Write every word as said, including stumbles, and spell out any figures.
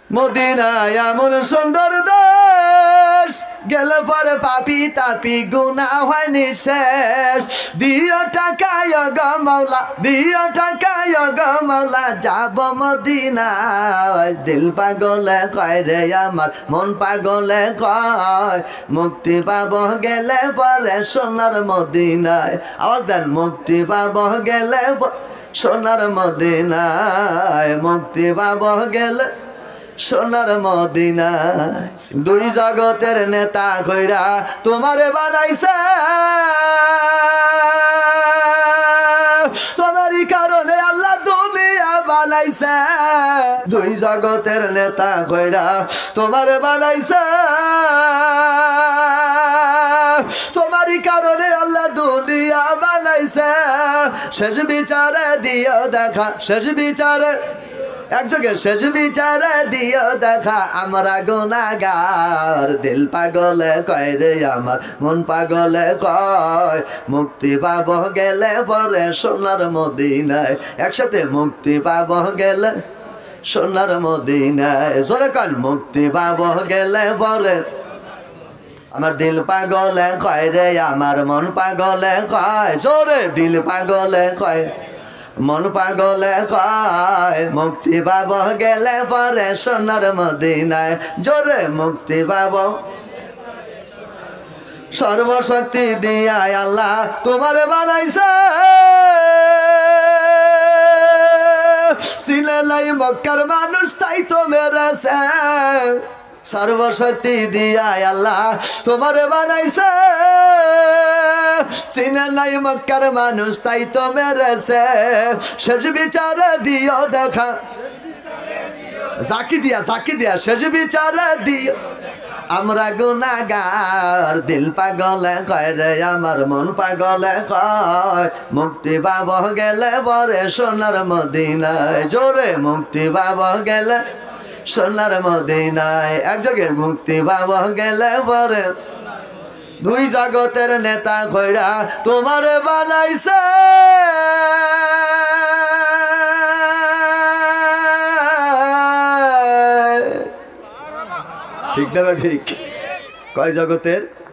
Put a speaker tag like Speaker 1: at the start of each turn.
Speaker 1: মদিনায় এমন সুন্দর দেশ, গেলে পরে পাপি তাপি গুনাহ হয় নিঃশেষ। দিও টাকায় গো মাওলা, দিও টাকায় গো মাওলা, যাব মদিনায়। দিল পাগলে কয় রে আমার, মন পাগলে কয়, মুক্তি পাব গেলে পরে সোনার মদিনায়। আওয়াজ দেন, মুক্তি পাব গেলে সোনার মদিনায়, মুক্তি পাব গেলে সোনার মদিনায়। দুই জগতের নেতা কইরা তোমারে বানাইছে, তোমারই কারণে আল্লাহ দুনিয়া বানাইছে। দুই জগতের নেতা কইরা তোমারে বানাইছে, তোমারই কারণে আল্লাহ দুনিয়া বানাইছে। শেষ বিচারে দিও দেখা, শেষ বিচারে একযোগে শেষ বিচারে দিও দেখা, আমরা গুনাহগার। দিল পাগলে কয় রে আমার, মন পাগলে কয়, মুক্তি পাব গেলে পরে সোনার মদিনায়। একসাথে, মুক্তি পাব গেলে সোনার মদিনায়। জোরে কান, মুক্তি পাব গেলে পরে। আমার দিল পাগলে কয় রে আমার, মন পাগলে কয়, জোরে দিল পাগলে কয়, মন পাগলে কয়, মুক্তি পাব গেলে পরে সোনার মদিনায়। জোরে মুক্তি পাব। সর্বশক্তি দিয়া আল্লাহ তোমারে বানাইছে, ছিলে নাই মক্কার মানুষ তাই তো মেরেছে। সর্বশক্তি দিয়া আল্লাহ তোমারে বানাইছে, সিনে নাই মক্কার মানুষ তাই তো মেরেছে। শেষ বিচারে দিও দেখা, জাকি দিয়া জাকি দিয়া শেষ বিচারে দিও, আমরা গুনাহগার। দিল পাগলে কয় রে আমার, মন পাগলে কয়, মুক্তি পাব গেলে পরে সোনার মদিনায়। জোরে মুক্তি পাব গেলে সোনার মদিনায়। একযোগে মুক্তি পাব গেলে পরে। দুই জগতের নেতা কইরা তোমারে বানাইছে, ঠিক না? ঠিক। কয় জগতের